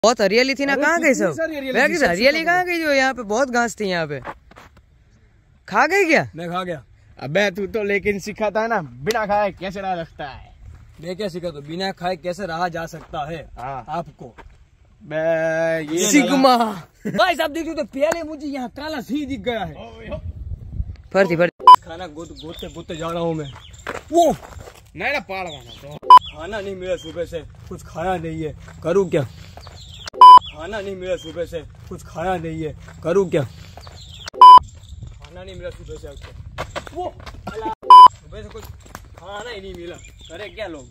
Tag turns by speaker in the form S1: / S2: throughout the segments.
S1: बहुत हरियाली थी ना, कहाँ गई सब? हरियाली कहाँ गई? जो यहाँ पे बहुत घास थी यहाँ पे। खा गई क्या?
S2: मैं खा गया।
S3: अबे तू तो लेकिन सिखाता है ना बिना खाए कैसे रह सकता है।
S2: मैं क्या सिखा तो बिना खाए कैसे रहा जा सकता है आपको।
S3: ये
S2: सिग्मा भाई साहब देखिए तो पहले मुझे यहाँ काला सी दिख गया है।
S1: फर्जी
S2: खाना गोते जा रहा हूँ मैं। वो
S3: नहीं ना पाड़वाना तो
S2: खाना नहीं मिला सुबह से, कुछ खाया नहीं है, करूँ क्या? खाना नहीं मिला सुबह से, कुछ खाया नहीं है, करूँ क्या? खाना नहीं मिला सुबह से आपको। वो सुबह से कुछ खाना ही नहीं मिला, करे क्या लोग?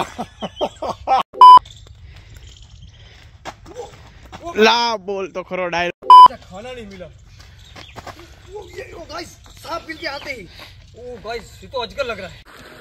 S3: ला बोल तो खरो डायलॉग।
S2: खाना नहीं मिला।
S3: गाइस सांप मिल के आते ही।
S2: ओ गाइस ये तो अजगर लग रहा है।